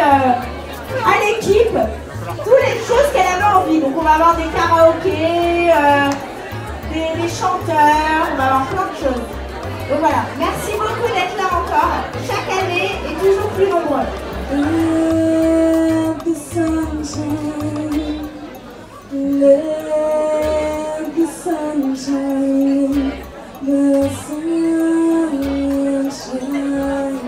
à l'équipe toutes les choses qu'elle avait envie. Donc on va avoir des karaokés, des chanteurs, on va avoir plein de choses. Donc voilà, merci beaucoup d'être là encore. Chaque année est toujours plus nombreux. Let the sunshine, let the sunshine, the sunshine.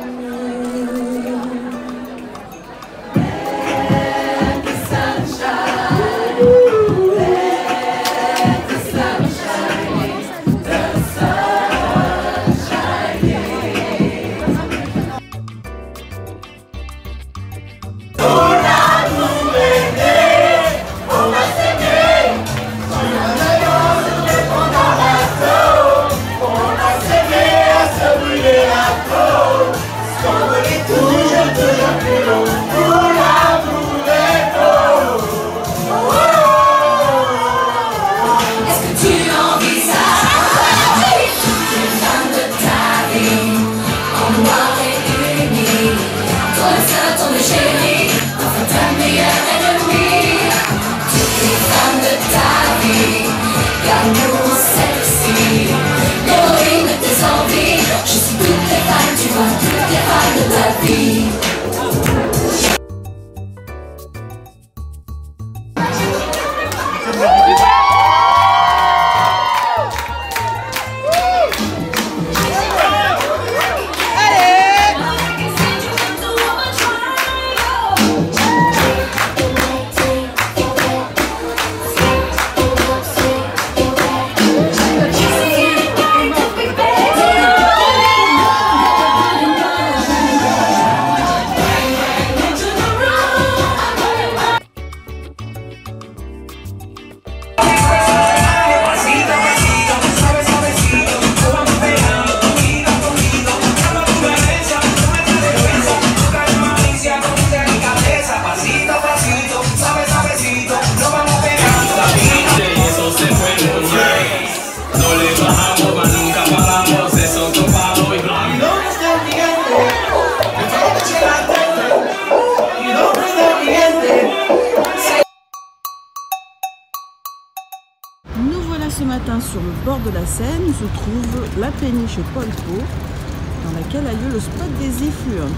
Nous voilà ce matin sur le bord de la Seine où se trouve la péniche Polpo, dans laquelle a lieu le spot des effluves.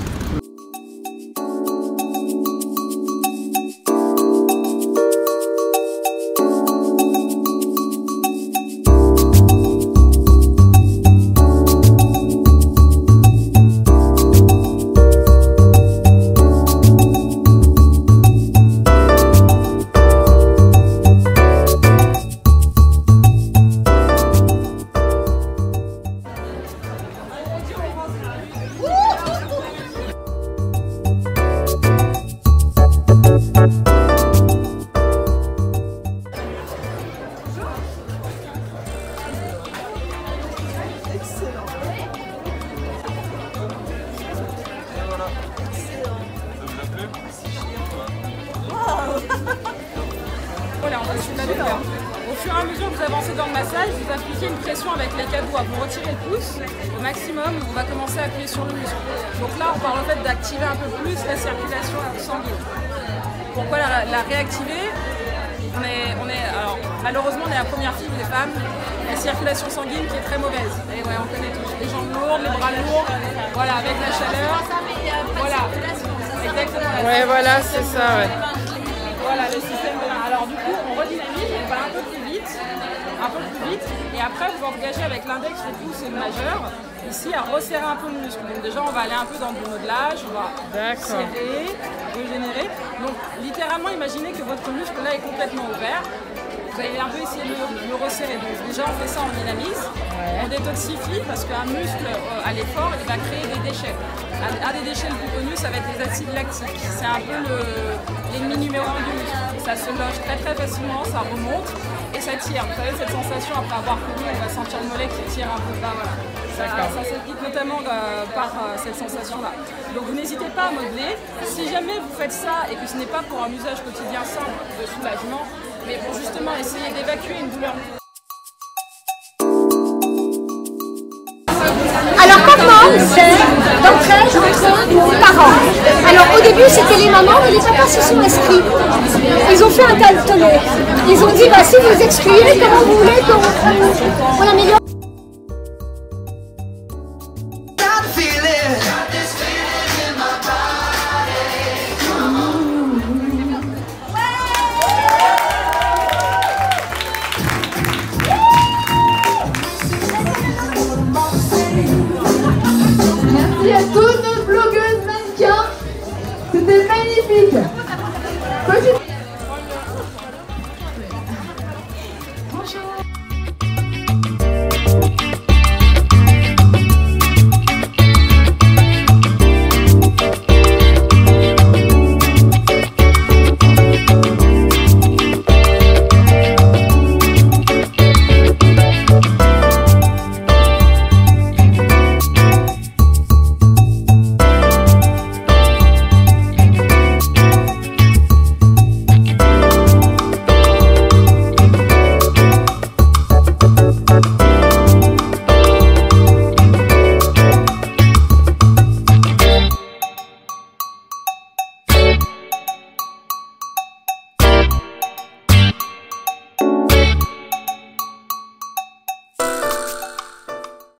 Voilà, on va suivre la vidéo. Au fur et à mesure que vous avancez dans le massage, vous appliquez une pression avec les cadeaux à vous retirer le pouce. Au maximum, on va commencer à appuyer sur le muscle. Donc là, on parle en fait d'activer un peu plus la circulation sanguine. Pourquoi la réactiver? Alors, malheureusement, on est la première fille des femmes. La circulation sanguine qui est très mauvaise. Et ouais, on connaît tous. Les jambes lourdes, les bras lourds. Voilà, avec la chaleur. Voilà. Exactement. Ouais, voilà, c'est ça, ouais. Voilà, le système de main. Alors du coup, on redynamise, on va un peu plus vite, et après vous engagez avec l'index, le pouce et le majeur, ici à resserrer un peu le muscle. Donc déjà, on va aller un peu dans du modelage, on va serrer, régénérer. Donc littéralement, imaginez que votre muscle là est complètement ouvert. Vous allez un peu essayer de le resserrer. Donc déjà, on fait ça, on dynamise, on détoxifie parce qu'un muscle à l'effort, il va créer des déchets. Un des déchets les plus connus, ça va être les acides lactiques. C'est un peu l'ennemi numéro 1 du muscle. Ça se loge très très facilement, ça remonte et ça tire. Vous savez, cette sensation après avoir couru, on va sentir le mollet qui tire un peu bas. Voilà. Ça s'explique notamment par cette sensation-là. Donc vous n'hésitez pas à modeler. Si jamais vous faites ça et que ce n'est pas pour un usage quotidien simple de soulagement, mais pour justement essayer d'évacuer une douleur. Alors comment c'est d'entraide entre parents enfants. Alors au début c'était les mamans, mais les papas se sont inscrits. Ils ont fait un tonnerre. Ils ont dit bah, si vous excluez, comment vous voulez qu'on améliore?